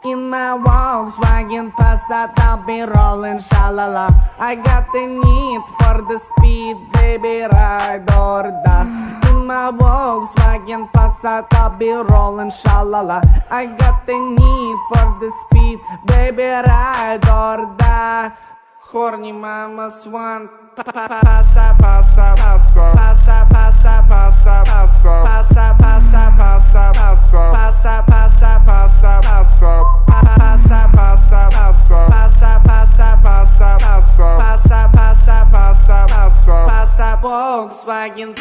In my Volkswagen Passat, I'll be rolling, shalala. I got the need for the speed, baby, ride or die. In my Volkswagen Passat, I'll be rolling, shalala. I got the need for the speed, baby, ride or die. Horny mama's want passa, passa, passo, passa, passa, passa, passo, passa, passa, passa, passo, passa, passa, passa, passo, passa, passa, passo, passa, passa, passa, passo, passa, passa, passa, passo, passa Volkswagen.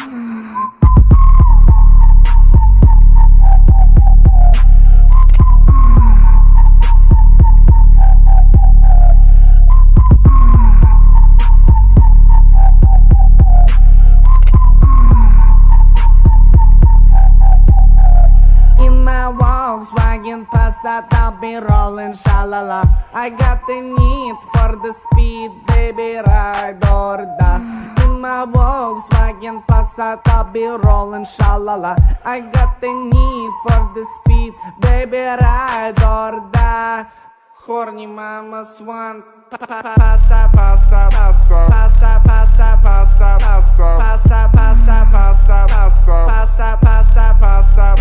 Volkswagen Passat, I'll be rolling, shalala. I got the need for the speed, baby, ride or die. In my Volkswagen Passat, I'll be rolling, shalala. I got the need for the speed, baby, ride or die. Horny mama's want passa, passa, passo, passa, passa, passa, passo, passa, passa, passa, passo, passa, passa, passa,